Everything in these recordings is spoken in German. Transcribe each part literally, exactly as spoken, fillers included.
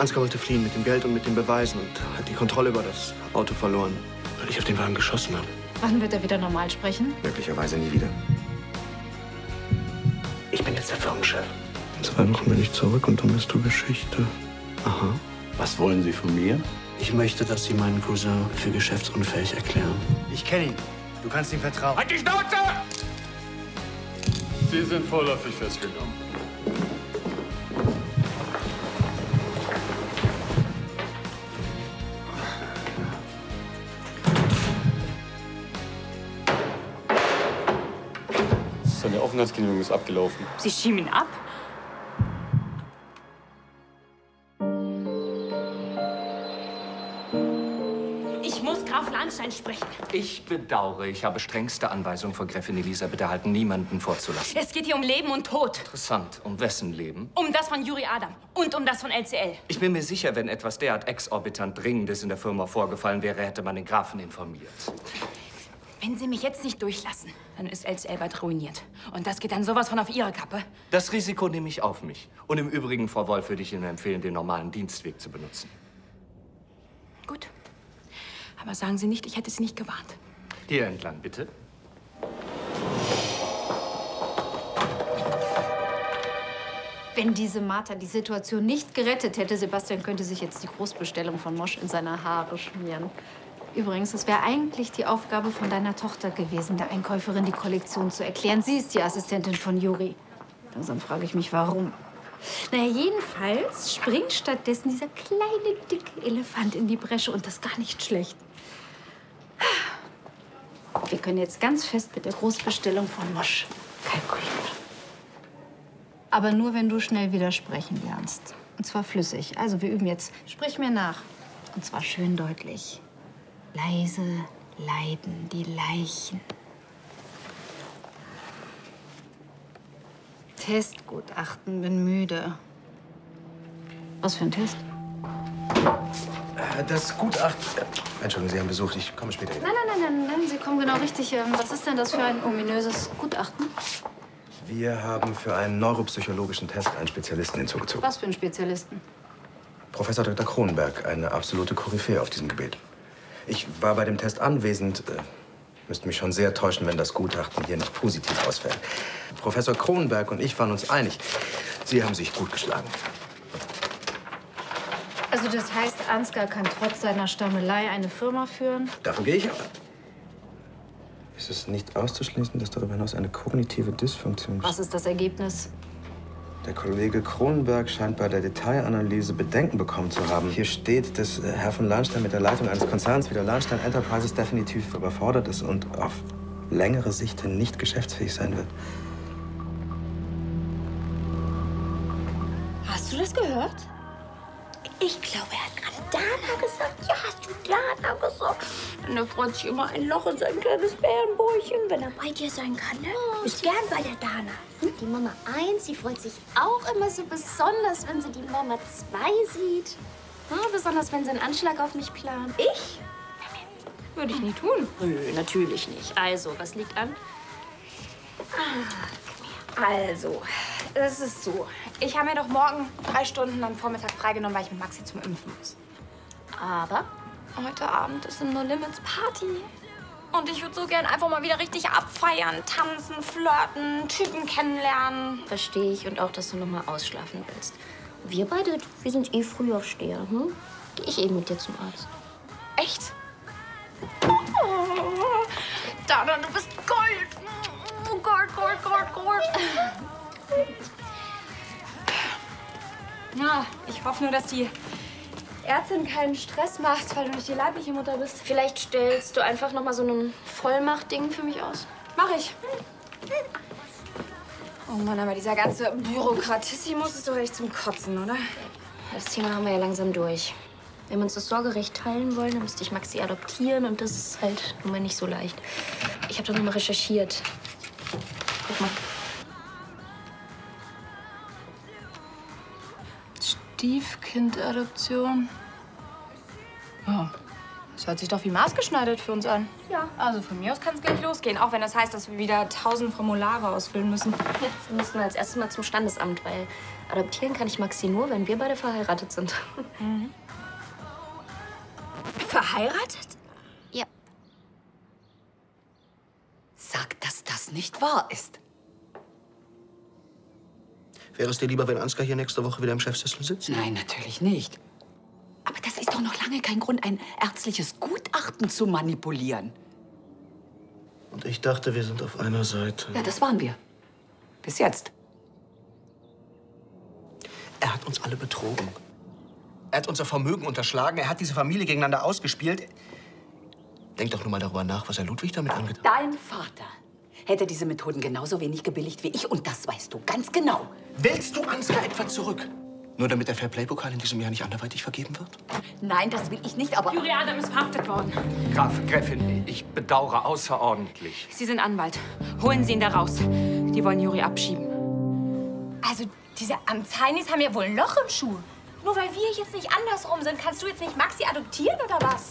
Ansgar wollte fliehen mit dem Geld und mit den Beweisen und hat die Kontrolle über das Auto verloren, weil ich auf den Wagen geschossen habe. Wann wird er wieder normal sprechen? Möglicherweise nie wieder. Ich bin jetzt der Firmenchef. In zwei Wochen bin ich zurück und dann bist du Geschichte. Aha. Was wollen Sie von mir? Ich möchte, dass Sie meinen Cousin für geschäftsunfähig erklären. Ich kenne ihn. Du kannst ihm vertrauen. Halt die Schnauze! Sie sind vorläufig festgenommen. Seine Aufenthaltsgenehmigung ist abgelaufen. Sie schieben ihn ab? Ich muss Graf Lahnstein sprechen. Ich bedauere, ich habe strengste Anweisung von Gräfin Elisabeth erhalten, niemanden vorzulassen. Es geht hier um Leben und Tod. Interessant. Um wessen Leben? Um das von Juri Adam und um das von L C L. Ich bin mir sicher, wenn etwas derart exorbitant Dringendes in der Firma vorgefallen wäre, hätte man den Grafen informiert. Wenn Sie mich jetzt nicht durchlassen, dann ist L C L bald ruiniert. Und das geht dann sowas von auf Ihre Kappe. Das Risiko nehme ich auf mich. Und im Übrigen, Frau Wolf, würde ich Ihnen empfehlen, den normalen Dienstweg zu benutzen. Gut. Aber sagen Sie nicht, ich hätte Sie nicht gewarnt. Hier entlang, bitte. Wenn diese Martha die Situation nicht gerettet hätte, Sebastian könnte sich jetzt die Großbestellung von Mosch in seine Haare schmieren. Übrigens, es wäre eigentlich die Aufgabe von deiner Tochter gewesen, der Einkäuferin die Kollektion zu erklären. Sie ist die Assistentin von Juri. Langsam frage ich mich, warum. Naja, jedenfalls springt stattdessen dieser kleine, dicke Elefant in die Bresche und das gar nicht schlecht. Wir können jetzt ganz fest mit der Großbestellung von Mosch kalkulieren. Aber nur, wenn du schnell widersprechen lernst. Und zwar flüssig. Also, wir üben jetzt. Sprich mir nach. Und zwar schön deutlich. Leise leiden die Leichen. Testgutachten, bin müde. Was für ein Test? Das Gutachten... Entschuldigung, Sie haben Besuch. Ich komme später wieder. Nein, nein, nein, nein, nein, Sie kommen genau richtig. Ähm, Was ist denn das für ein ominöses Gutachten? Wir haben für einen neuropsychologischen Test einen Spezialisten hinzugezogen. Was für einen Spezialisten? Professor Doktor Kronenberg, eine absolute Koryphäe auf diesem Gebiet. Ich war bei dem Test anwesend. Äh, müsste mich schon sehr täuschen, wenn das Gutachten hier nicht positiv ausfällt. Professor Kronenberg und ich waren uns einig. Sie haben sich gut geschlagen. Also das heißt, Ansgar kann trotz seiner Stammelei eine Firma führen? Davon gehe ich aus. Ist es nicht auszuschließen, dass darüber hinaus eine kognitive Dysfunktion... Was ist das Ergebnis? Der Kollege Kronenberg scheint bei der Detailanalyse Bedenken bekommen zu haben. Hier steht, dass äh, Herr von Lahnstein mit der Leitung eines Konzerns wie der Lahnstein Enterprises definitiv überfordert ist und auf längere Sicht hin nicht geschäftsfähig sein wird. Hast du das gehört? Ich glaube, er hat gerade Dana gesagt. Ja, hast du Dana gesagt? Und er freut sich immer ein Loch in sein kleines Bärenbäuchchen, wenn er bei dir sein kann, ne? Du bist gern bei der Dana. Die Mama eins, die freut sich auch immer so besonders, wenn sie die Mama zwei sieht. Ja, besonders, wenn sie einen Anschlag auf mich plant. Ich? Würde ich nie tun. Nö, natürlich nicht. Also, was liegt an? Also, es ist so. Ich habe mir doch morgen drei Stunden am Vormittag freigenommen, weil ich mit Maxi zum Impfen muss. Aber Heute Abend ist eine No-Limits-Party. Und ich würde so gern einfach mal wieder richtig abfeiern, tanzen, flirten, Typen kennenlernen. verstehe ich und auch, dass du noch mal ausschlafen willst. Wir beide, wir sind eh Frühaufsteher, hm? Geh ich eben mit dir zum Arzt. Echt? Oh, Dana, du bist Gold. Oh, Gold, Gold, Gold, Gold. Ja, ich hoffe nur, dass die Ärztin keinen Stress macht, weil du nicht die leibliche Mutter bist. Vielleicht stellst du einfach noch mal so ein Vollmachtding für mich aus. Mach ich. Oh Mann, aber dieser ganze Bürokratismus ist doch echt zum Kotzen, oder? Das Thema haben wir ja langsam durch. Wenn wir uns das Sorgerecht teilen wollen, dann müsste ich Maxi adoptieren und das ist halt nun mal nicht so leicht. Ich habe da noch mal recherchiert. Guck mal. Stiefkindadoption. Ja, das hört sich doch wie maßgeschneidert für uns an. Ja. Also von mir aus kann es gleich losgehen, auch wenn das heißt, dass wir wieder tausend Formulare ausfüllen müssen. Wir müssen als erstes mal zum Standesamt, weil Adoptieren kann ich Maxi nur, wenn wir beide verheiratet sind. Mhm. Verheiratet? Ja. Sag, dass das nicht wahr ist. Wäre es dir lieber, wenn Ansgar hier nächste Woche wieder im Chefsessel sitzt? Nein, natürlich nicht. Aber das ist doch noch lange kein Grund, ein ärztliches Gutachten zu manipulieren. Und ich dachte, wir sind auf einer Seite. Ja, das waren wir. Bis jetzt. Er hat uns alle betrogen. Er hat unser Vermögen unterschlagen. Er hat diese Familie gegeneinander ausgespielt. Denk doch nur mal darüber nach, was er Ludwig damit angetan hat. Dein Vater hätte diese Methoden genauso wenig gebilligt wie ich. Und das weißt du ganz genau. Willst du Ansgar etwa zurück? Nur damit der Fairplay-Pokal in diesem Jahr nicht anderweitig vergeben wird? Nein, das will ich nicht, aber... Juri Adam ist verhaftet worden. Graf, Gräfin, ich bedauere außerordentlich. Sie sind Anwalt. Holen Sie ihn da raus. Die wollen Juri abschieben. Also, diese Amtsheinis haben ja wohl ein Loch im Schuh. Nur weil wir jetzt nicht andersrum sind, kannst du jetzt nicht Maxi adoptieren, oder was?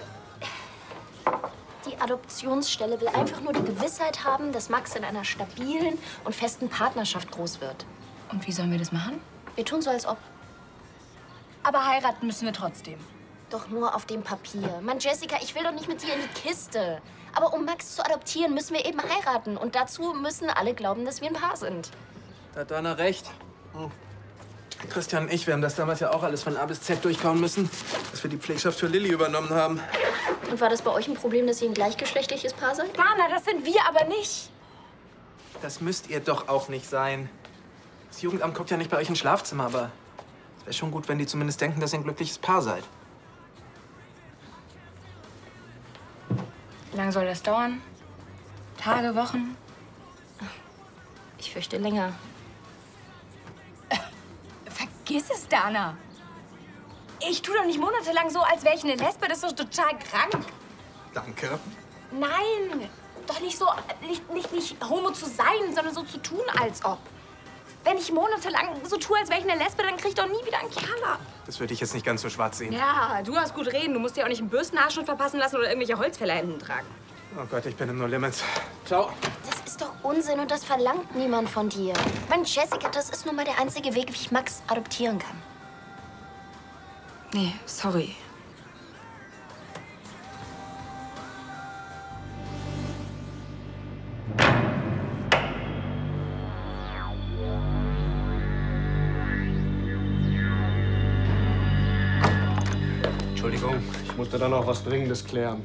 Die Adoptionsstelle will einfach nur die Gewissheit haben, dass Max in einer stabilen und festen Partnerschaft groß wird. Und wie sollen wir das machen? Wir tun so, als ob. Aber heiraten müssen wir trotzdem. Doch nur auf dem Papier. Mann, Jessica, ich will doch nicht mit dir in die Kiste. Aber um Max zu adoptieren, müssen wir eben heiraten. Und dazu müssen alle glauben, dass wir ein Paar sind. Da hat Dana recht. Hm. Christian und ich, wir haben das damals ja auch alles von A bis Z durchkauen müssen, dass wir die Pflegschaft für Lilly übernommen haben. Und war das bei euch ein Problem, dass ihr ein gleichgeschlechtliches Paar seid? Dana, das sind wir aber nicht. Das müsst ihr doch auch nicht sein. Das Jugendamt guckt ja nicht bei euch ins Schlafzimmer, aber es wäre schon gut, wenn die zumindest denken, dass ihr ein glückliches Paar seid. Wie lange soll das dauern? Tage, Wochen? Ich fürchte länger. Vergiss es, Dana. Ich tue doch nicht monatelang so, als wäre ich eine Lesbe. Das ist doch total krank. Danke. Nein, doch nicht so, nicht, nicht, nicht homo zu sein, sondern so zu tun, als ob. Wenn ich monatelang so tue, als wäre ich eine Lesbe, dann krieg ich doch nie wieder einen Kerl. Das würde ich jetzt nicht ganz so schwarz sehen. Ja, du hast gut reden. Du musst dir auch nicht einen Bürstenhaarschnitt verpassen lassen oder irgendwelche Holzfäller hinten tragen. Oh Gott, ich bin im No Limits. Ciao. Das ist doch Unsinn und das verlangt niemand von dir. Mann, Jessica, das ist nun mal der einzige Weg, wie ich Max adoptieren kann. Nee, sorry. Entschuldigung, ich musste da noch was Dringendes klären.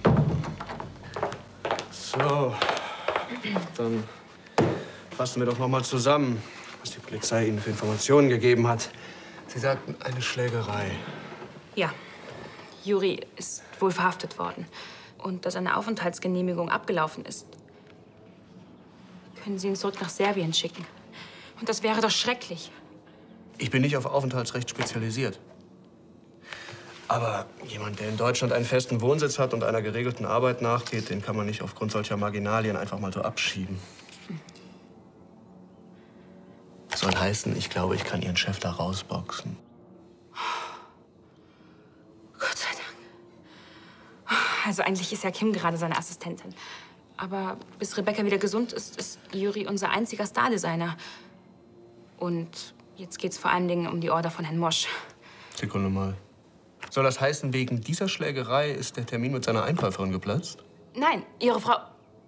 So, dann fassen wir doch noch mal zusammen, was die Polizei Ihnen für Informationen gegeben hat. Sie sagten, eine Schlägerei. Ja, Juri ist wohl verhaftet worden. Und dass eine Aufenthaltsgenehmigung abgelaufen ist. Können Sie ihn zurück nach Serbien schicken? Und das wäre doch schrecklich. Ich bin nicht auf Aufenthaltsrecht spezialisiert. Aber jemand, der in Deutschland einen festen Wohnsitz hat und einer geregelten Arbeit nachgeht, den kann man nicht aufgrund solcher Marginalien einfach mal so abschieben. Das soll heißen, ich glaube, ich kann Ihren Chef da rausboxen. Gott sei Dank. Also eigentlich ist ja Kim gerade seine Assistentin. Aber bis Rebecca wieder gesund ist, ist Juri unser einziger Stardesigner. Und jetzt geht's vor allen Dingen um die Order von Herrn Mosch. Sekunde mal. Soll das heißen, wegen dieser Schlägerei ist der Termin mit seiner Einkäuferin geplatzt? Nein, Ihre Frau...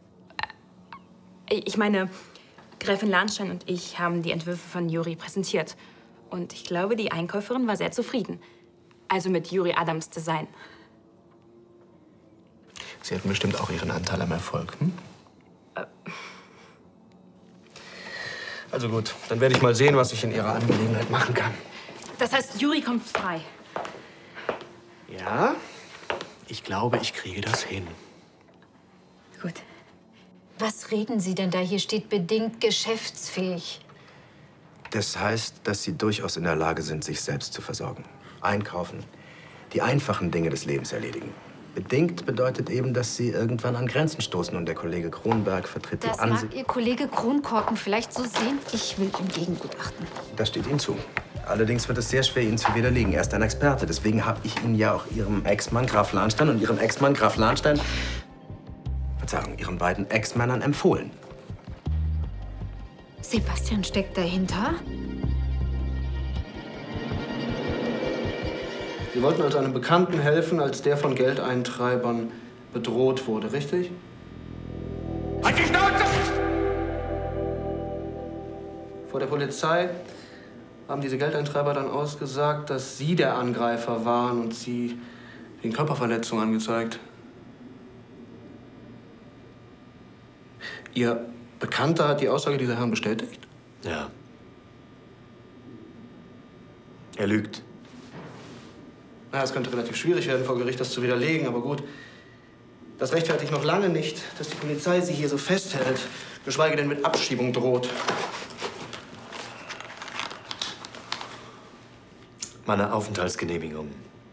Ich meine, Gräfin Lahnstein und ich haben die Entwürfe von Juri präsentiert. Und ich glaube, die Einkäuferin war sehr zufrieden. Also mit Juri Adams Design. Sie hatten bestimmt auch Ihren Anteil am Erfolg, hm? Äh. Also gut, dann werde ich mal sehen, was ich in Ihrer Angelegenheit machen kann. Das heißt, Juri kommt frei. Ja, ich glaube, ich kriege das hin. Gut. Was reden Sie denn da? Hier steht bedingt geschäftsfähig. Das heißt, dass Sie durchaus in der Lage sind, sich selbst zu versorgen. Einkaufen, die einfachen Dinge des Lebens erledigen. Bedingt bedeutet eben, dass Sie irgendwann an Grenzen stoßen. Und der Kollege Kronberg vertritt die Das Ansicht... mag Ihr Kollege Kronkorken vielleicht so sehen. Ich will im Gegengutachten. Das steht Ihnen zu. Allerdings wird es sehr schwer, ihn zu widerlegen. Er ist ein Experte. Deswegen habe ich Ihnen ja auch Ihrem Ex-Mann Graf Lahnstein und Ihrem Ex-Mann Graf Lahnstein, Verzeihung, Ihren beiden Ex-Männern empfohlen. Sebastian steckt dahinter? Sie wollten also einem Bekannten helfen, als der von Geldeintreibern bedroht wurde, richtig? Halt die Schnauze! Vor der Polizei haben diese Geldeintreiber dann ausgesagt, dass Sie der Angreifer waren und Sie wegen Körperverletzung angezeigt. Ihr Bekannter hat die Aussage dieser Herren bestätigt? Ja. Er lügt. Na, es könnte relativ schwierig werden, vor Gericht das zu widerlegen, aber gut. Das rechtfertigt noch lange nicht, dass die Polizei Sie hier so festhält, geschweige denn mit Abschiebung droht. Meine Aufenthaltsgenehmigung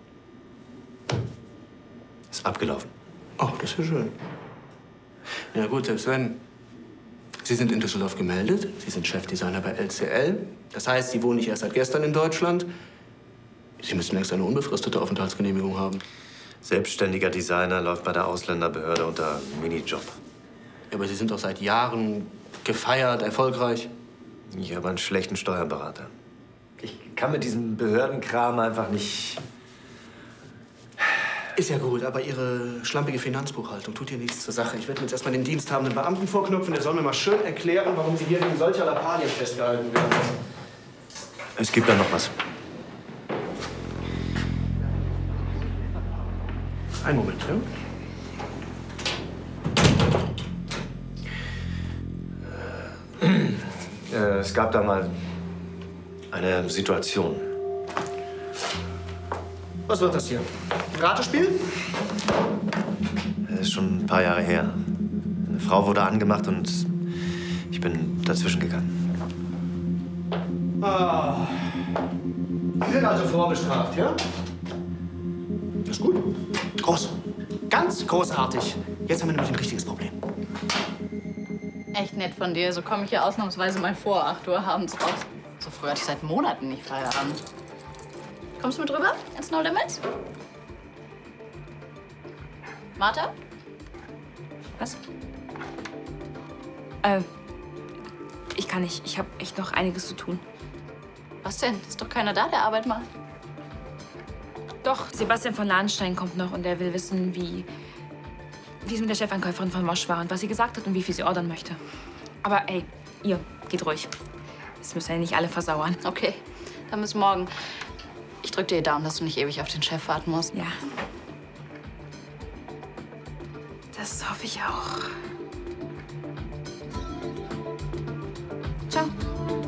ist abgelaufen. Oh, das ist ja schön. Ja gut, selbst wenn. Sie sind in Düsseldorf gemeldet. Sie sind Chefdesigner bei L C L. Das heißt, Sie wohnen nicht erst seit gestern in Deutschland. Sie müssen längst eine unbefristete Aufenthaltsgenehmigung haben. Selbstständiger Designer läuft bei der Ausländerbehörde unter Minijob. Ja, aber Sie sind doch seit Jahren gefeiert, erfolgreich. Ich habe einen schlechten Steuerberater. Ich kann mit diesem Behördenkram einfach nicht... Ist ja gut, aber Ihre schlampige Finanzbuchhaltung tut hier nichts zur Sache. Ich werde mir jetzt erstmal den diensthabenden Beamten vorknüpfen. Der soll mir mal schön erklären, warum Sie hier wegen solcher Lappalien festgehalten werden. Es gibt da noch was. Einen Moment, ja? Äh, es gab da mal eine Situation. Was wird das hier? Ein Ratespiel? Das ist schon ein paar Jahre her. Eine Frau wurde angemacht und ich bin dazwischen gegangen. Ah. Sie sind also vorbestraft, ja? Das ist gut. Groß. Ganz großartig. Jetzt haben wir nämlich ein richtiges Problem. Echt nett von dir. So komme ich hier ausnahmsweise mal vor acht Uhr abends raus. So früh hatte ich seit Monaten nicht Feierabend. Kommst du mit rüber ins No Limits? Martha? Was? Äh, ich kann nicht. Ich habe echt noch einiges zu tun. Was denn? Ist doch keiner da, der Arbeit macht. Doch, Sebastian von Lahnstein kommt noch und der will wissen, wie, wie es mit der Chefankäuferin von Mosch war und was sie gesagt hat und wie viel sie ordern möchte. Aber ey, ihr, geht ruhig. Das müssen ja nicht alle versauern. Okay, dann bis morgen. Ich drück dir die Daumen, dass du nicht ewig auf den Chef warten musst. Ja. Das hoffe ich auch. Ciao.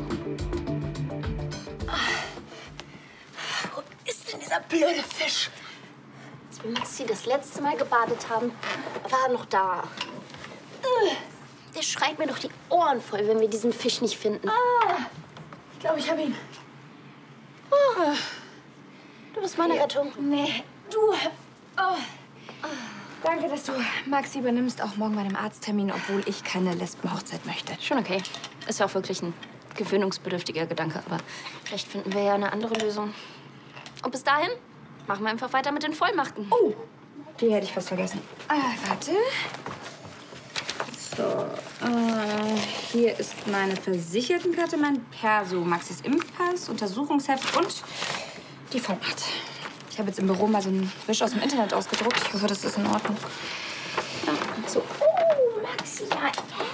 Wo ist denn dieser blöde Fisch? Als wir Maxi das letzte Mal gebadet haben, war er noch da. Der schreit mir doch die Ohren voll, wenn wir diesen Fisch nicht finden. Ah, ich glaube, ich habe ihn. Oh. Du bist meine Rettung. Nee, du. Oh. Danke, dass du Maxi übernimmst, auch morgen bei dem Arzttermin, obwohl ich keine Lesbenhochzeit möchte. Schon okay. Ist ja auch wirklich ein gewöhnungsbedürftiger Gedanke, aber vielleicht finden wir ja eine andere Lösung. Und bis dahin machen wir einfach weiter mit den Vollmachten. Oh, die hätte ich fast vergessen. Ah, warte. So, äh, hier ist meine Versichertenkarte, mein Perso, Maxis Impfpass, Untersuchungsheft und die Vollmacht. Ich habe jetzt im Büro mal so einen Wisch aus dem Internet ausgedruckt. Ich hoffe, das ist in Ordnung. Ja, so. Oh, Maxi, ja.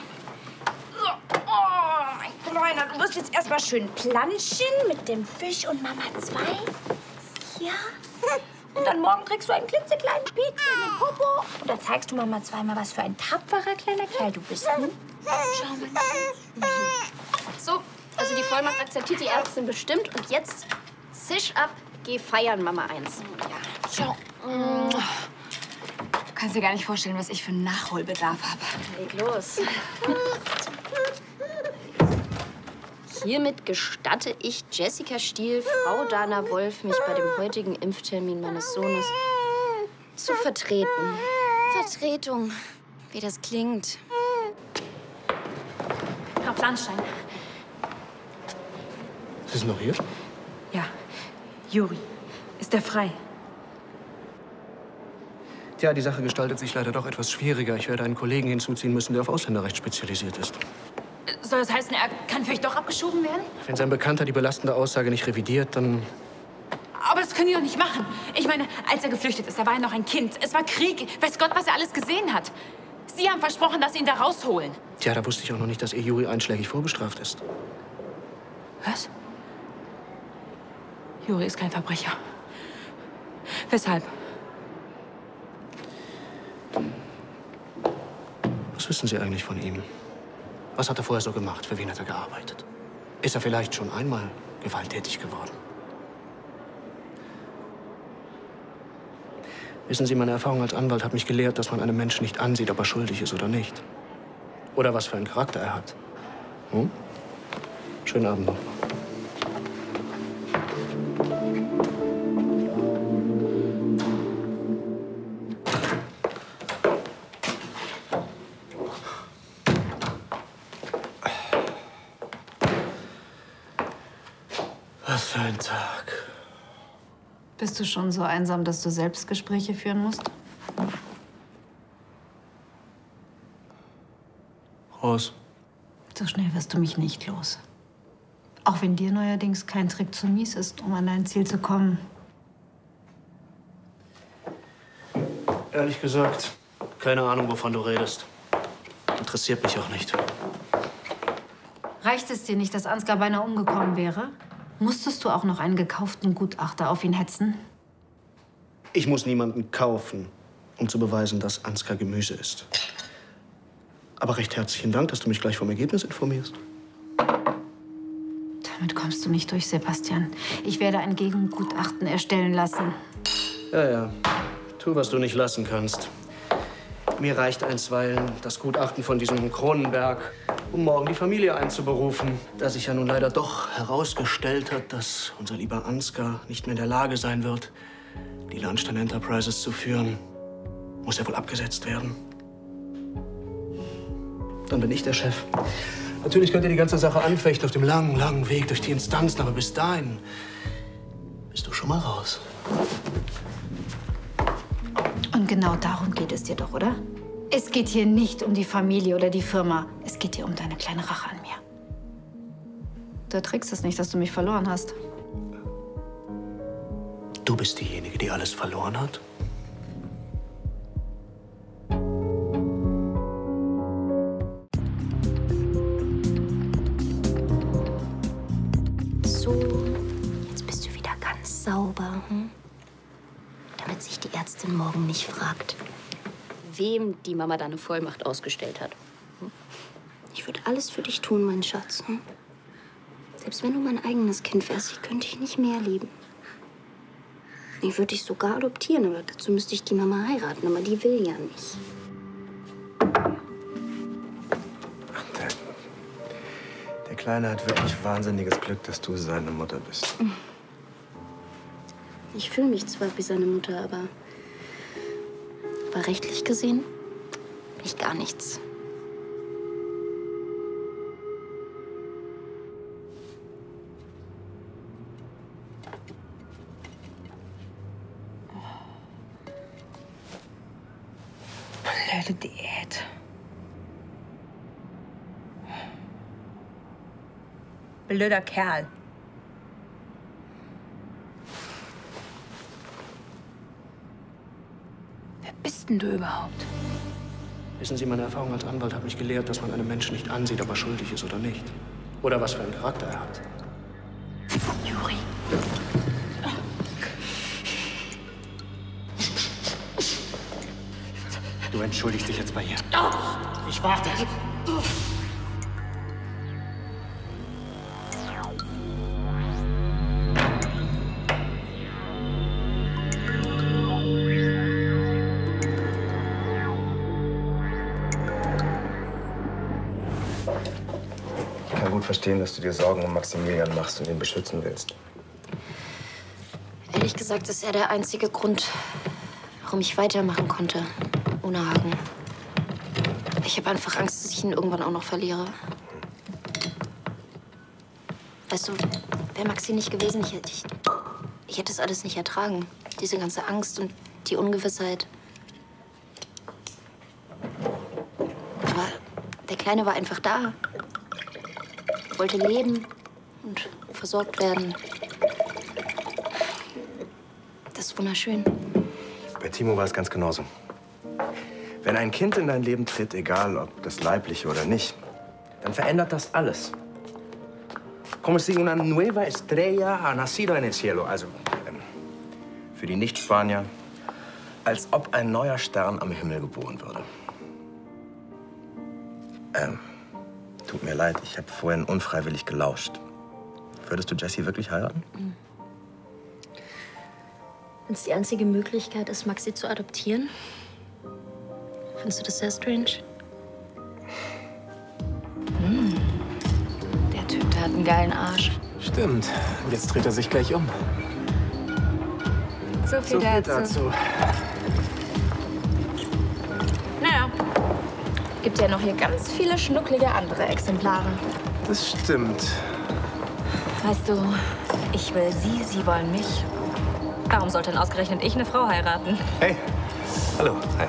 Oh, mein Kleiner, du musst jetzt erstmal schön planschen Mit dem Fisch und Mama zwei. Ja. Und dann morgen kriegst du einen klitzekleinen Pieks in den Popo. Und dann zeigst du Mama zweimal, was für ein tapferer kleiner Kerl du bist. Hm? Schau mal. So, also die Vollmacht akzeptiert die Ärztin bestimmt. Und jetzt zisch ab, geh feiern, Mama eins. Ja, ciao. Du kannst dir gar nicht vorstellen, was ich für einen Nachholbedarf habe. Leg los. Hiermit gestatte ich Jessica Stiel, Frau Dana Wolf, mich bei dem heutigen Impftermin meines Sohnes zu vertreten. Vertretung, wie das klingt. Graf Lahnstein. Sie sind noch hier? Ja, Juri. Ist der frei? Tja, die Sache gestaltet sich leider doch etwas schwieriger. Ich werde einen Kollegen hinzuziehen müssen, der auf Ausländerrecht spezialisiert ist. Soll das heißen, er kann vielleicht doch abgeschoben werden? Wenn sein Bekannter die belastende Aussage nicht revidiert, dann... Aber das das können die doch nicht machen. Ich meine, als er geflüchtet ist, da war er noch ein Kind. Es war Krieg. Weiß Gott, was er alles gesehen hat. Sie haben versprochen, dass Sie ihn da rausholen. Tja, da wusste ich auch noch nicht, dass Ihr Juri einschlägig vorbestraft ist. Was? Juri ist kein Verbrecher. Weshalb? Was wissen Sie eigentlich von ihm? Was hat er vorher so gemacht? Für wen hat er gearbeitet? Ist er vielleicht schon einmal gewalttätig geworden? Wissen Sie, meine Erfahrung als Anwalt hat mich gelehrt, dass man einem Menschen nicht ansieht, ob er schuldig ist oder nicht. Oder was für einen Charakter er hat. Hm? Schönen Abend noch. Was für ein Tag. Bist du schon so einsam, dass du Selbstgespräche führen musst? Raus. So schnell wirst du mich nicht los. Auch wenn dir neuerdings kein Trick zu mies ist, um an dein Ziel zu kommen. Ehrlich gesagt, keine Ahnung, wovon du redest. Interessiert mich auch nicht. Reicht es dir nicht, dass Ansgar beinahe umgekommen wäre? Musstest du auch noch einen gekauften Gutachter auf ihn hetzen? Ich muss niemanden kaufen, um zu beweisen, dass Ansgar Gemüse ist. Aber recht herzlichen Dank, dass du mich gleich vom Ergebnis informierst. Damit kommst du nicht durch, Sebastian. Ich werde ein Gegengutachten erstellen lassen. Ja, ja. Tu, was du nicht lassen kannst. Mir reicht einstweilen das Gutachten von diesem Kronenberg, um morgen die Familie einzuberufen. Da sich ja nun leider doch herausgestellt hat, dass unser lieber Ansgar nicht mehr in der Lage sein wird, die Lahnstein Enterprises zu führen, muss er wohl abgesetzt werden. Dann bin ich der Chef. Natürlich könnt ihr die ganze Sache anfechten auf dem langen, langen Weg durch die Instanzen, aber bis dahin bist du schon mal raus. Und genau darum geht es dir doch, oder? Es geht hier nicht um die Familie oder die Firma. Es geht hier um deine kleine Rache an mir. Du erträgst es nicht, dass du mich verloren hast. Du bist diejenige, die alles verloren hat? So, jetzt bist du wieder ganz sauber, hm? Damit sich die Ärztin morgen nicht fragt, wem die Mama da eine Vollmacht ausgestellt hat. Hm? Ich würde alles für dich tun, mein Schatz. Hm? Selbst wenn du mein eigenes Kind wärst, ich könnte dich nicht mehr lieben. Ich würde dich sogar adoptieren, aber dazu müsste ich die Mama heiraten. Aber die will ja nicht. Der, der Kleine hat wirklich wahnsinniges Glück, dass du seine Mutter bist. Ich fühle mich zwar wie seine Mutter, aber, aber rechtlich gesehen bin ich gar nichts. Blöde Diät. Blöder Kerl. Wer bist denn du überhaupt? Wissen Sie, meine Erfahrung als Anwalt hat mich gelehrt, dass man einem Menschen nicht ansieht, ob er schuldig ist oder nicht. Oder was für einen Charakter er hat. Juri. Du entschuldigst dich jetzt bei ihr. Ich warte. Ich kann gut verstehen, dass du dir Sorgen um Maximilian machst und ihn beschützen willst. Ehrlich gesagt ist er der einzige Grund, warum ich weitermachen konnte, ohne Hagen. Ich habe einfach Angst, dass ich ihn irgendwann auch noch verliere. Weißt du, wäre Maxi nicht gewesen, ich hätte, ich, ich hätte das alles nicht ertragen. Diese ganze Angst und die Ungewissheit. Aber der Kleine war einfach da. Wollte leben und versorgt werden. ist wunderschön. Bei Timo war es ganz genauso. Wenn ein Kind in dein Leben tritt, egal ob das leibliche oder nicht, dann verändert das alles. Como si una nueva estrella ha nacido en el cielo. Also ähm, für die Nicht-Spanier, als ob ein neuer Stern am Himmel geboren würde. Ähm, tut mir leid, ich habe vorhin unfreiwillig gelauscht. Würdest du Jessie wirklich heiraten? Mhm. Wenn es die einzige Möglichkeit ist, Maxi zu adoptieren, findest du das sehr strange? Hm. Der Typ, der hat einen geilen Arsch. Stimmt. Jetzt dreht er sich gleich um. So viel, So viel dazu. dazu. Naja, gibt ja noch hier ganz viele schnucklige andere Exemplare. Das stimmt. Weißt du, ich will sie, sie wollen mich. Warum sollte denn ausgerechnet ich eine Frau heiraten? Hey. Hallo. Hi.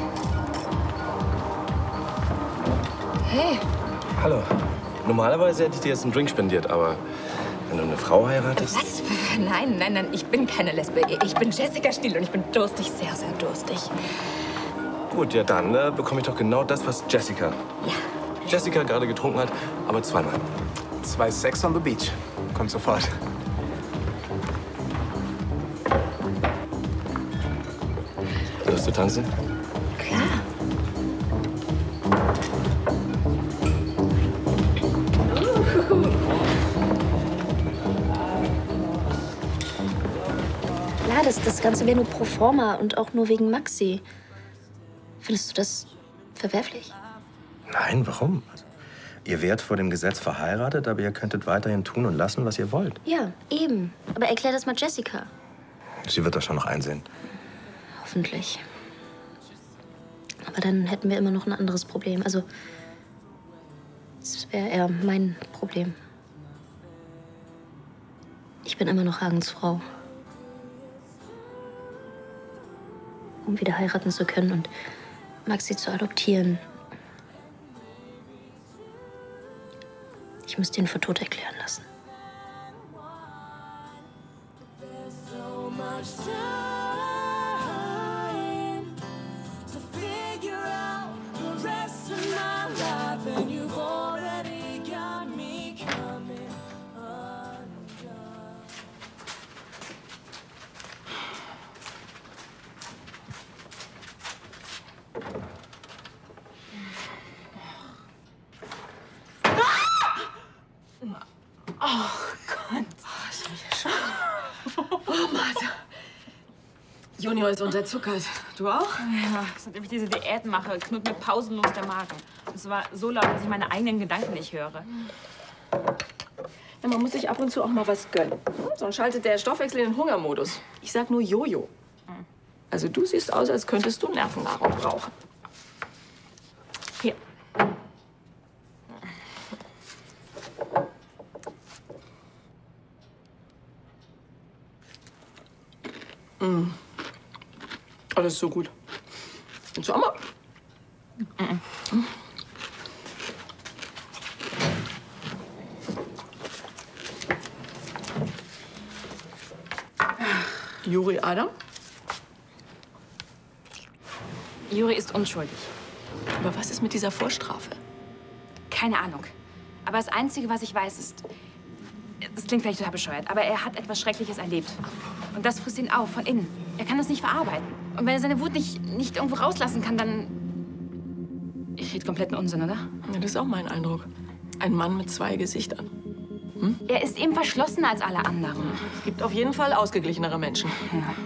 Hey. Hallo. Normalerweise hätte ich dir jetzt einen Drink spendiert, aber wenn du eine Frau heiratest... Was? Nein, nein, nein, ich bin keine Lesbe. Ich bin Jessica Stiel und ich bin durstig, sehr, sehr durstig. Gut, ja dann äh, bekomme ich doch genau das, was Jessica... Ja. Jessica gerade getrunken hat, aber zweimal. Zwei Sex on the Beach. Kommt sofort. Lust zu tanzen? Klar. Klar, das, das Ganze wäre nur pro forma und auch nur wegen Maxi. Findest du das verwerflich? Nein, warum? Also, ihr wärt vor dem Gesetz verheiratet, aber ihr könntet weiterhin tun und lassen, was ihr wollt. Ja, eben. Aber erklär das mal Jessica. Sie wird das schon noch einsehen. Hoffentlich. Aber dann hätten wir immer noch ein anderes Problem. Also, es wäre eher mein Problem. Ich bin immer noch Hagens Frau. Um wieder heiraten zu können und Maxi zu adoptieren. Ich müsste ihn für tot erklären lassen. Oh Gott. Oh, ist wieder schon. Oh, Martha. Junior ist unterzuckert. Du auch? Ja, seitdem ich diese Diäten mache, knurrt mir pausenlos der Magen. Und zwar so laut, dass ich meine eigenen Gedanken nicht höre. Ja, man muss sich ab und zu auch mal was gönnen. Sonst schaltet der Stoffwechsel in den Hungermodus. Ich sag nur Jojo. Also du siehst aus, als könntest du Nervennahrung brauchen. Hier. Mm. Alles so gut. Und Sommer? Mhm. Mm. Juri Adam? Juri ist unschuldig. Aber was ist mit dieser Vorstrafe? Keine Ahnung. Aber das Einzige, was ich weiß, ist... Das klingt vielleicht total bescheuert, aber er hat etwas Schreckliches erlebt. Und das frisst ihn auf, von innen. Er kann das nicht verarbeiten. Und wenn er seine Wut nicht, nicht irgendwo rauslassen kann, dann... Ich rede kompletten Unsinn, oder? Ja, das ist auch mein Eindruck. Ein Mann mit zwei Gesichtern. Hm? Er ist eben verschlossener als alle anderen. Es gibt auf jeden Fall ausgeglichenere Menschen. Ja.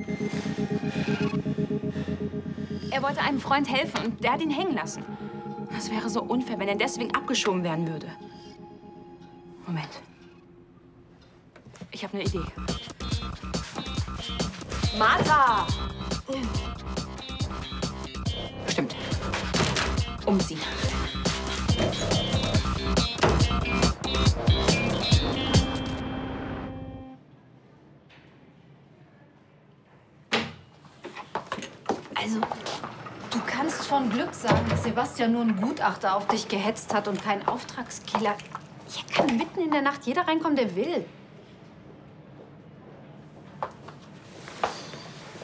Er wollte einem Freund helfen und der hat ihn hängen lassen. Das wäre so unfair, wenn er deswegen abgeschoben werden würde. Moment. Ich habe eine Idee. Martha! Stimmt. Umziehen. Also, du kannst von Glück sagen, dass Sebastian nur ein Gutachter auf dich gehetzt hat und kein Auftragskiller. Hier kann mitten in der Nacht jeder reinkommen, der will.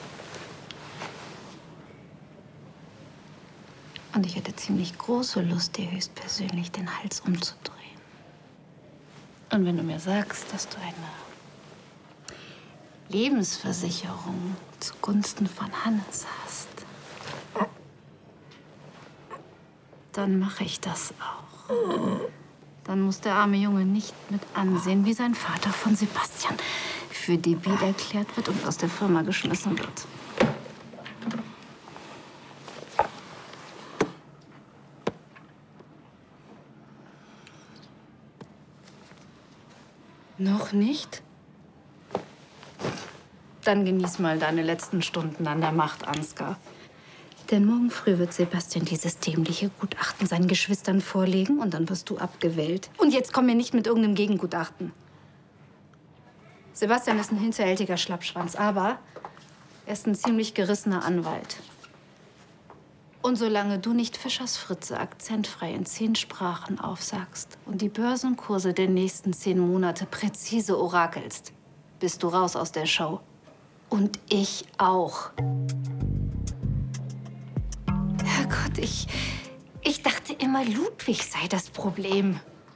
Und ich hätte ziemlich große Lust, dir höchstpersönlich den Hals umzudrehen. Und wenn du mir sagst, dass du eine Lebensversicherung zugunsten von Hannes hast, dann mache ich das auch. Dann muss der arme Junge nicht mit ansehen, wie sein Vater von Sebastian für debil erklärt wird und aus der Firma geschmissen wird. Noch nicht? Dann genieß mal deine letzten Stunden an der Macht, Ansgar. Denn morgen früh wird Sebastian dieses dämliche Gutachten seinen Geschwistern vorlegen und dann wirst du abgewählt. Und jetzt komm mir nicht mit irgendeinem Gegengutachten. Sebastian ist ein hinterhältiger Schlappschwanz, aber er ist ein ziemlich gerissener Anwalt. Und solange du nicht Fischers Fritze akzentfrei in zehn Sprachen aufsagst und die Börsenkurse der nächsten zehn Monate präzise orakelst, bist du raus aus der Show. Und ich auch. Herrgott, ich, ich dachte immer, Ludwig sei das Problem.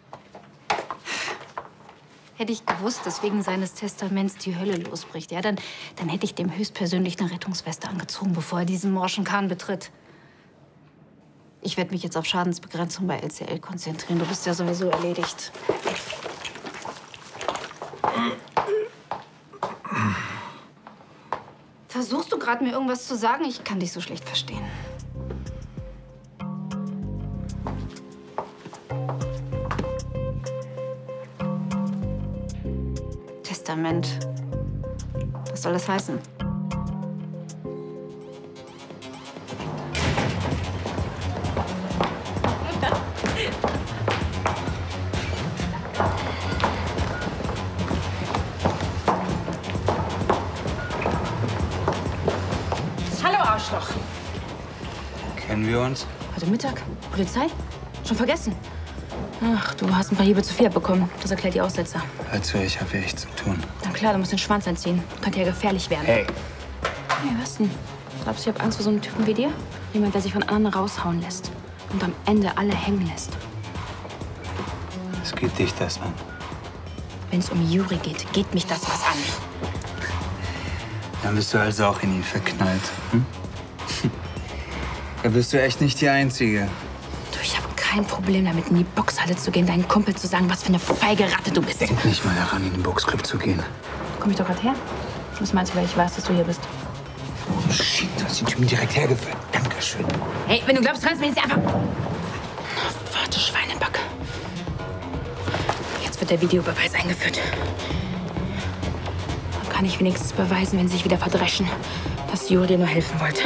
Hätte ich gewusst, dass wegen seines Testaments die Hölle losbricht, ja, dann, dann hätte ich dem höchstpersönlich eine Rettungsweste angezogen, bevor er diesen morschen Kahn betritt. Ich werde mich jetzt auf Schadensbegrenzung bei L C L konzentrieren. Du bist ja sowieso erledigt. Versuchst du gerade mir irgendwas zu sagen? Ich kann dich so schlecht verstehen. Testament. Was soll das heißen? Hallo, Arschloch. Kennen wir uns? Heute Mittag? Polizei? Schon vergessen? Ach, du hast ein paar Hiebe zu viel abbekommen. Das erklärt die Aussetzer. Hör zu, ich habe hier echt zu tun. Na klar, du musst den Schwanz einziehen. Könnte ja gefährlich werden. Hey. Hey, was denn? Glaubst du, ich hab Angst vor so einem Typen wie dir? Jemand, der sich von anderen raushauen lässt und am Ende alle hängen lässt. Es geht dich das an. Wenn es um Juri geht, geht mich das was an. Dann bist du also auch in ihn verknallt. Hm? Da bist du echt nicht die Einzige. Du, ich habe kein Problem damit, in die Boxhalle zu gehen, deinen Kumpel zu sagen, was für eine feige Ratte du bist. Denk nicht mal daran, in den Boxclub zu gehen. Komm ich doch gerade her? Was meinst du, weil ich weiß, dass du hier bist? Oh shit, du hast den Typen direkt hergeführt. Dankeschön. Hey, wenn du glaubst, du kannst mir jetzt einfach... Na, warte, Schweinebacke. Jetzt wird der Videobeweis eingeführt. Dann kann ich wenigstens beweisen, wenn sie sich wieder verdreschen, dass Juri dir nur helfen wollte.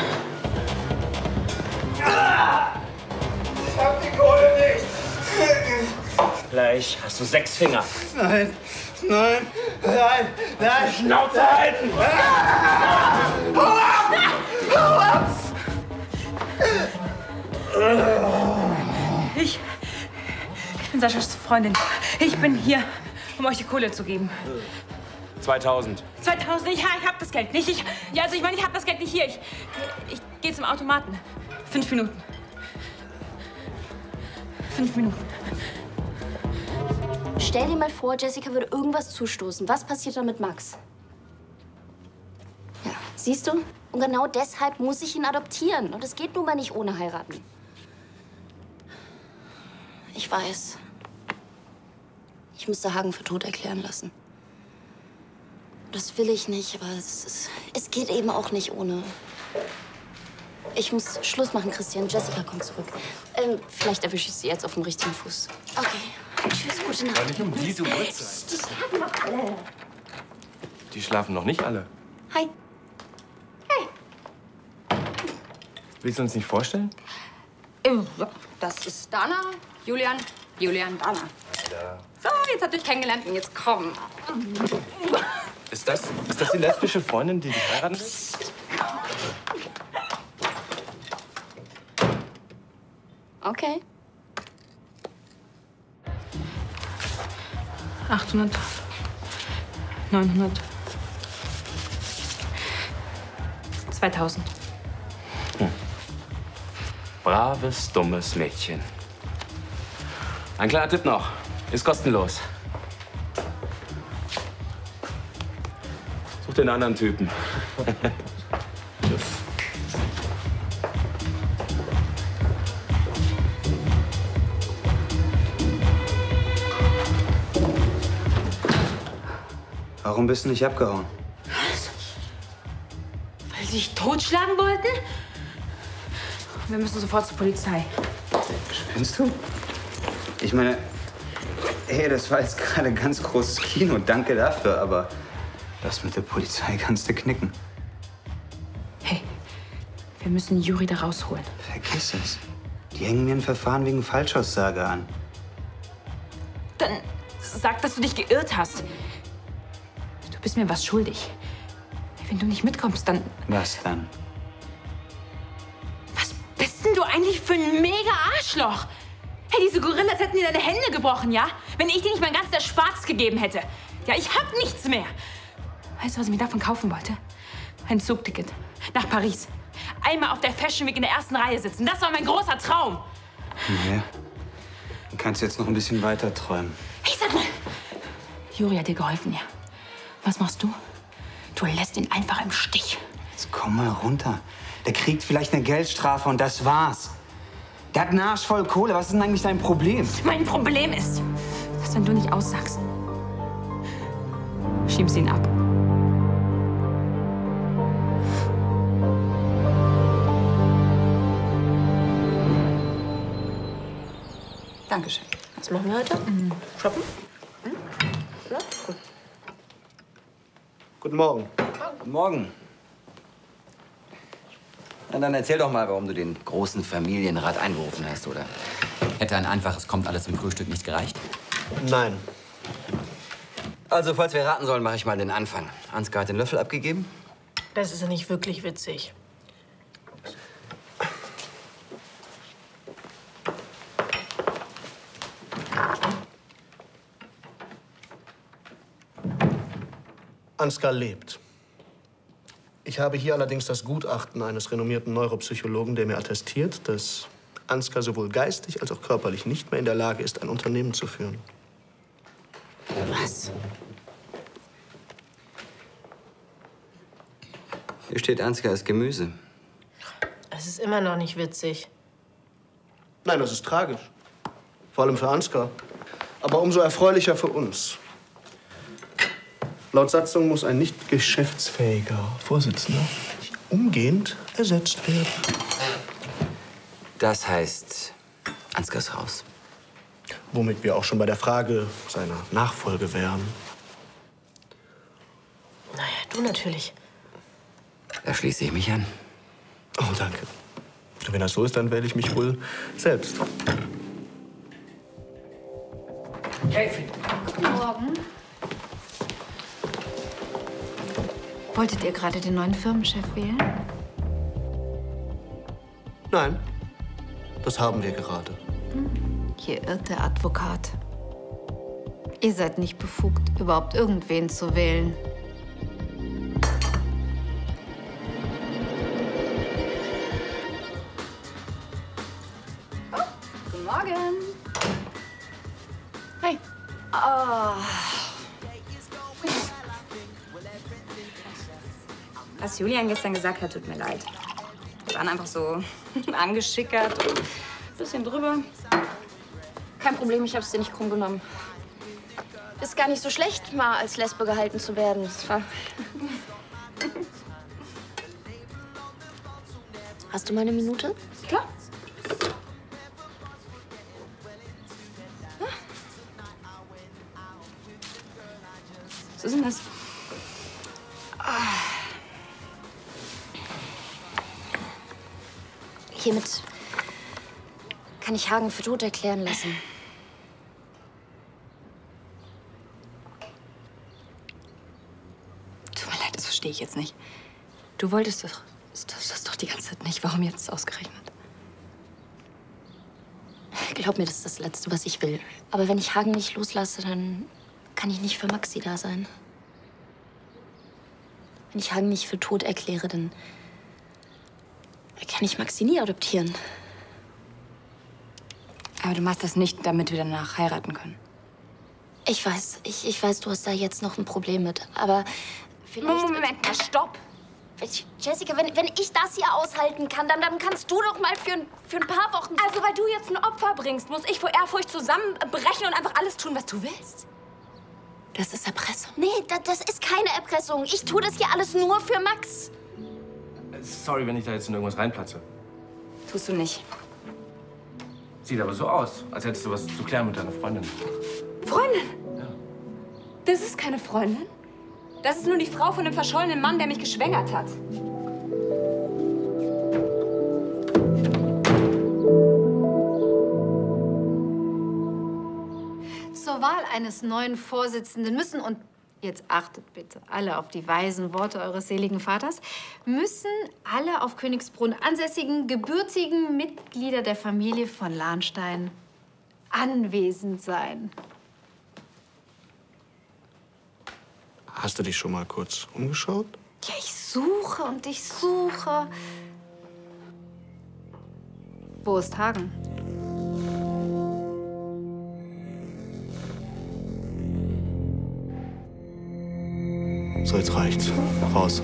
Ich hab die Kohle nicht. Gleich hast du sechs Finger. Nein, nein, nein, nein. Schnauze halten! Hau ab! Hau ab! Ich, ich bin Saschas Freundin. Ich bin hier, um euch die Kohle zu geben. zweitausend. zweitausend? Ja, ich hab das Geld nicht. Ich, ja, also ich meine, ich hab das Geld nicht hier. Ich, ich gehe zum Automaten. Fünf Minuten. Fünf Minuten. Stell dir mal vor, Jessica würde irgendwas zustoßen. Was passiert dann mit Max? Ja, siehst du? Und genau deshalb muss ich ihn adoptieren. Und es geht nun mal nicht ohne heiraten. Ich weiß. Ich müsste Hagen für tot erklären lassen. Das will ich nicht, aber es, ist, es geht eben auch nicht ohne. Ich muss Schluss machen, Christian. Jessica kommt zurück. Ähm, vielleicht erwische ich sie jetzt auf dem richtigen Fuß. Okay. Tschüss, gute Nacht. Aber nicht um diese Uhrzeit. Die schlafen noch alle. Die schlafen noch nicht alle. Hi. Willst du uns nicht vorstellen? Ähm, ja, das ist Dana, Julian, Julian, Dana. So, jetzt habt ihr euch kennengelernt und jetzt komm. Ist das, ist das die lesbische Freundin, die dich heiraten will? Okay. achthundert, neunhundert, zweitausend. braves, dummes Mädchen. Ein kleiner Tipp noch. Ist kostenlos. Such den anderen Typen. Tschüss. Warum bist du nicht abgehauen? Was? Weil sie dich totschlagen wollten? Wir müssen sofort zur Polizei. Spinnst du? Ich meine, hey, das war jetzt gerade ganz großes Kino. Danke dafür, aber das mit der Polizei kannst du knicken. Hey, wir müssen Juri da rausholen. Vergiss es. Die hängen mir ein Verfahren wegen Falschaussage an. Dann sag, dass du dich geirrt hast. Du bist mir was schuldig. Wenn du nicht mitkommst, dann... Was dann? Was bist denn du eigentlich für ein mega Arschloch? Hey, diese Gorillas hätten dir deine Hände gebrochen, ja? Wenn ich dir nicht mein ganzes Erspartes gegeben hätte. Ja, ich hab nichts mehr. Weißt du, was ich mir davon kaufen wollte? Ein Zugticket nach Paris. Einmal auf der Fashion Week in der ersten Reihe sitzen. Das war mein großer Traum. Nee. Du kannst jetzt noch ein bisschen weiter träumen. Hey, sag mal. Juri hat dir geholfen, ja? Was machst du? Du lässt ihn einfach im Stich. Jetzt komm mal runter. Der kriegt vielleicht eine Geldstrafe und das war's. Der hat einen Arsch voll Kohle. Was ist denn eigentlich dein Problem? Mein Problem ist, dass wenn du nicht aussagst, schieben sie ihn ab. Dankeschön. Was machen wir heute? Mhm. Shoppen? Mhm. Ja, gut. Guten Morgen. Guten Morgen. Na, dann erzähl doch mal, warum du den großen Familienrat einberufen hast, oder? Hätte ein einfaches Kommt alles zum Frühstück nicht gereicht? Nein. Also, falls wir raten sollen, mache ich mal den Anfang. Ansgar hat den Löffel abgegeben. Das ist ja nicht wirklich witzig. Ansgar lebt. Ich habe hier allerdings das Gutachten eines renommierten Neuropsychologen, der mir attestiert, dass Ansgar sowohl geistig als auch körperlich nicht mehr in der Lage ist, ein Unternehmen zu führen. Was? Hier steht, Ansgar ist Gemüse. Es ist immer noch nicht witzig. Nein, das ist tragisch. Vor allem für Ansgar. Aber umso erfreulicher für uns. Laut Satzung muss ein nicht geschäftsfähiger Vorsitzender umgehend ersetzt werden. Das heißt, Ansgar ist raus. Womit wir auch schon bei der Frage seiner Nachfolge wären. Naja, du natürlich. Da schließe ich mich an. Oh, danke. Wenn das so ist, dann wähle ich mich wohl selbst. Guten Morgen. Wolltet ihr gerade den neuen Firmenchef wählen? Nein, das haben wir gerade. Hier irrt der Advokat. Ihr seid nicht befugt, überhaupt irgendwen zu wählen. Guten Morgen. Hey. Oh. Was Julian gestern gesagt hat, tut mir leid. Wir waren einfach so angeschickert und ein bisschen drüber. Kein Problem, ich hab's dir nicht krumm genommen. Ist gar nicht so schlecht, mal als Lesbe gehalten zu werden. Das war... Hast du mal eine Minute? Klar. Was ist denn das? Hiermit kann ich Hagen für tot erklären lassen. Tut mir leid, das verstehe ich jetzt nicht. Du wolltest doch das, das doch die ganze Zeit nicht. Warum jetzt ausgerechnet? Glaub mir, das ist das Letzte, was ich will. Aber wenn ich Hagen nicht loslasse, dann kann ich nicht für Maxi da sein. Wenn ich Hagen nicht für tot erkläre, dann kann ich Maxi nie adoptieren. Aber du machst das nicht, damit wir danach heiraten können. Ich weiß, ich, ich weiß, du hast da jetzt noch ein Problem mit. Aber vielleicht... Moment, mal, stopp! Jessica, wenn, wenn ich das hier aushalten kann, dann, dann kannst du doch mal für ein, für ein paar Wochen... Also, weil du jetzt ein Opfer bringst, muss ich vor Ehrfurcht zusammenbrechen und einfach alles tun, was du willst? Das ist Erpressung. Nee, das, das ist keine Erpressung. Ich tue das hier alles nur für Max. Sorry, wenn ich da jetzt in irgendwas reinplatze. Tust du nicht. Sieht aber so aus, als hättest du was zu klären mit deiner Freundin. Freundin? Ja. Das ist keine Freundin. Das ist nur die Frau von dem verschollenen Mann, der mich geschwängert hat. Zur Wahl eines neuen Vorsitzenden müssen, und jetzt achtet bitte alle auf die weisen Worte eures seligen Vaters, müssen alle auf Königsbrunn ansässigen, gebürtigen Mitglieder der Familie von Lahnstein anwesend sein. Hast du dich schon mal kurz umgeschaut? Ja, ich suche und ich suche. Wo ist Hagen? So, jetzt reicht's. Raus.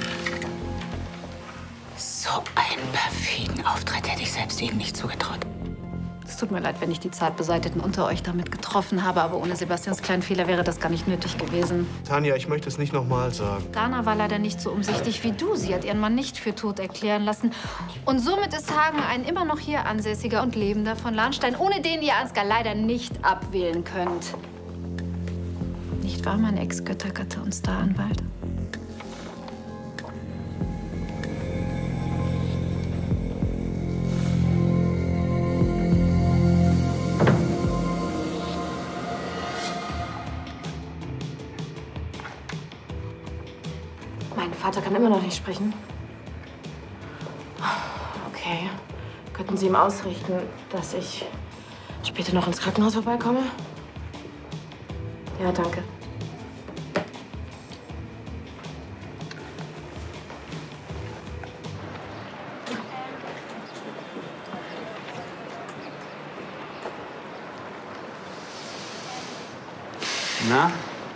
So einen perfiden Auftritt hätte ich selbst ihm nicht zugetraut. Es tut mir leid, wenn ich die Zartbeseiteten unter euch damit getroffen habe, aber ohne Sebastians kleinen Fehler wäre das gar nicht nötig gewesen. Tanja, ich möchte es nicht nochmal sagen. Dana war leider nicht so umsichtig wie du. Sie hat ihren Mann nicht für tot erklären lassen. Und somit ist Hagen ein immer noch hier ansässiger und lebender von Lahnstein, ohne den ihr Ansgar leider nicht abwählen könnt. Nicht wahr, mein Ex-Göttergatte und Staranwalt? Mein Vater kann immer noch nicht sprechen. Okay. Könnten Sie ihm ausrichten, dass ich später noch ins Krankenhaus vorbeikomme? Ja, danke. Na?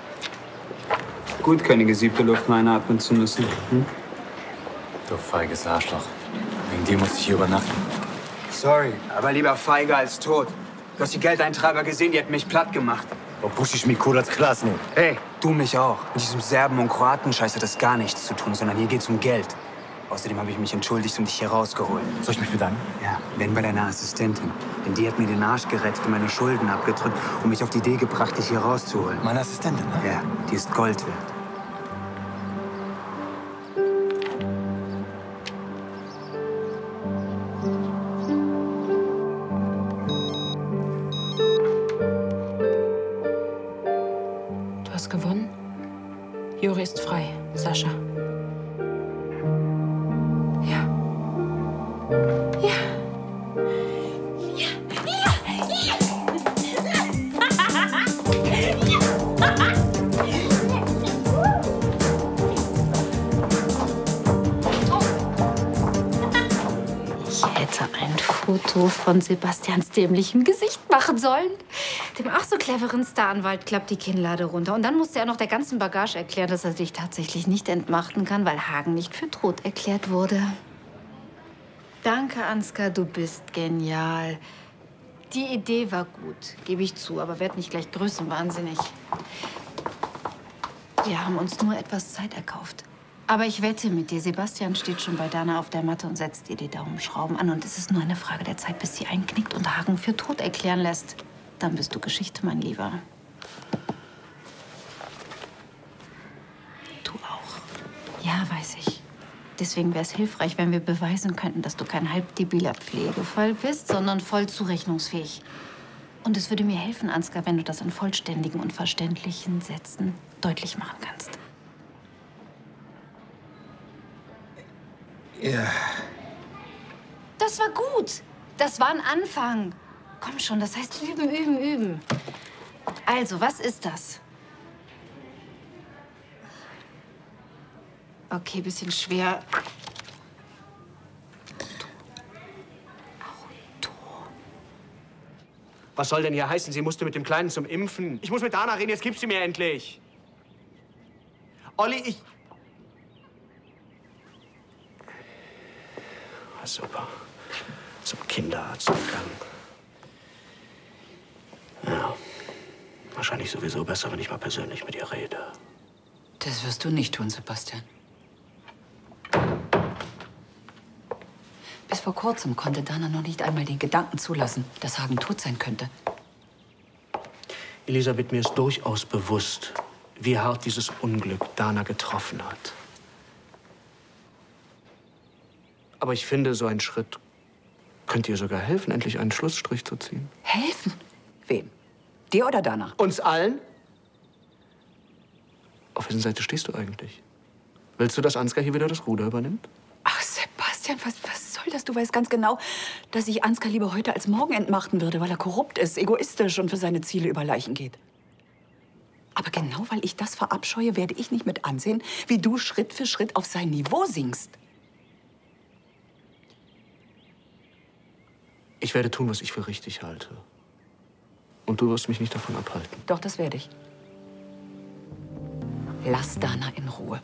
Gut, keine gesiebte Luft mehr einatmen zu müssen. Hm? Du feiges Arschloch. Wegen dir musste ich hier übernachten. Sorry, aber lieber feiger als tot. Du hast die Geldeintreiber gesehen, die hat mich platt gemacht. Opuścisz mi kurać klasny. Hey, du mich auch. Mit diesem Serben- und Kroatenscheiß hat das gar nichts zu tun, sondern hier geht's um Geld. Außerdem habe ich mich entschuldigt und dich hier rausgeholt. Soll ich mich bedanken? Ja, wenn bei deiner Assistentin. Denn die hat mir den Arsch gerettet und meine Schulden abgedrückt und mich auf die Idee gebracht, dich hier rauszuholen. Meine Assistentin, ne? Ja, die ist Gold wert. Du hast gewonnen. Juri ist frei, Sascha. Ja. Ja. Ich hätte ein Foto von Sebastians dämlichem Gesicht machen sollen. Dem ach so cleveren Staranwalt klappt die Kinnlade runter. Und dann musste er noch der ganzen Bagage erklären, dass er sich tatsächlich nicht entmachten kann, weil Hagen nicht für tot erklärt wurde. Danke, Ansgar, du bist genial. Die Idee war gut, gebe ich zu, aber werd nicht gleich größenwahnsinnig. Wir haben uns nur etwas Zeit erkauft. Aber ich wette mit dir, Sebastian steht schon bei Dana auf der Matte und setzt ihr die Daumenschrauben an. Und es ist nur eine Frage der Zeit, bis sie einknickt und Hagen für tot erklären lässt. Dann bist du Geschichte, mein Lieber. Du auch. Ja, weiß ich. Deswegen wäre es hilfreich, wenn wir beweisen könnten, dass du kein halbdebiler Pflegefall bist, sondern voll zurechnungsfähig. Und es würde mir helfen, Ansgar, wenn du das in vollständigen und verständlichen Sätzen deutlich machen kannst. Ja. Das war gut. Das war ein Anfang. Komm schon, das heißt üben, üben, üben. Also, was ist das? Okay, bisschen schwer. Was soll denn hier heißen, sie musste mit dem Kleinen zum Impfen? Ich muss mit Dana reden, jetzt gib sie mir endlich. Olli, ich... Super. Zum Kinderarzt gegangen. Ja. Wahrscheinlich sowieso besser, wenn ich mal persönlich mit ihr rede. Das wirst du nicht tun, Sebastian. Bis vor kurzem konnte Dana noch nicht einmal den Gedanken zulassen, dass Hagen tot sein könnte. Elisabeth, mir ist durchaus bewusst, wie hart dieses Unglück Dana getroffen hat. Aber ich finde, so ein Schritt könnte ihr sogar helfen, endlich einen Schlussstrich zu ziehen. Helfen? Wem? Dir oder Dana? Uns allen? Auf wessen Seite stehst du eigentlich? Willst du, dass Ansgar hier wieder das Ruder übernimmt? Ach, Sebastian, was, was soll das? Du weißt ganz genau, dass ich Ansgar lieber heute als morgen entmachten würde, weil er korrupt ist, egoistisch und für seine Ziele über Leichen geht. Aber genau weil ich das verabscheue, werde ich nicht mit ansehen, wie du Schritt für Schritt auf sein Niveau sinkst. Ich werde tun, was ich für richtig halte. Und du wirst mich nicht davon abhalten. Doch, das werde ich. Lass Dana in Ruhe.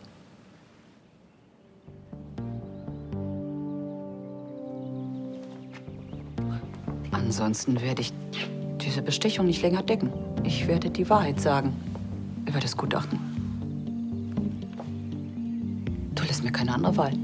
Ansonsten werde ich diese Bestechung nicht länger decken. Ich werde die Wahrheit sagen über das Gutachten. Du lässt mir keine andere Wahl.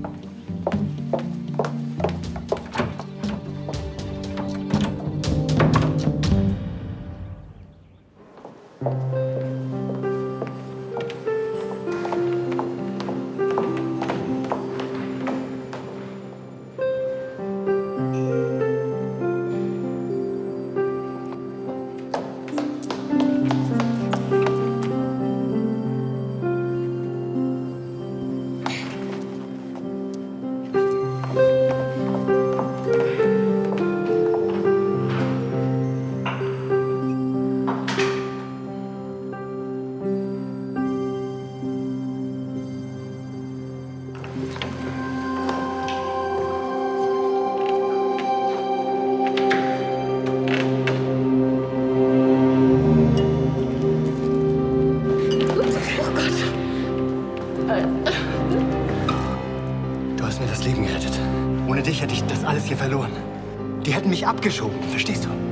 Du hast mir das Leben gerettet. Ohne dich hätte ich das alles hier verloren. Die hätten mich abgeschoben, verstehst du?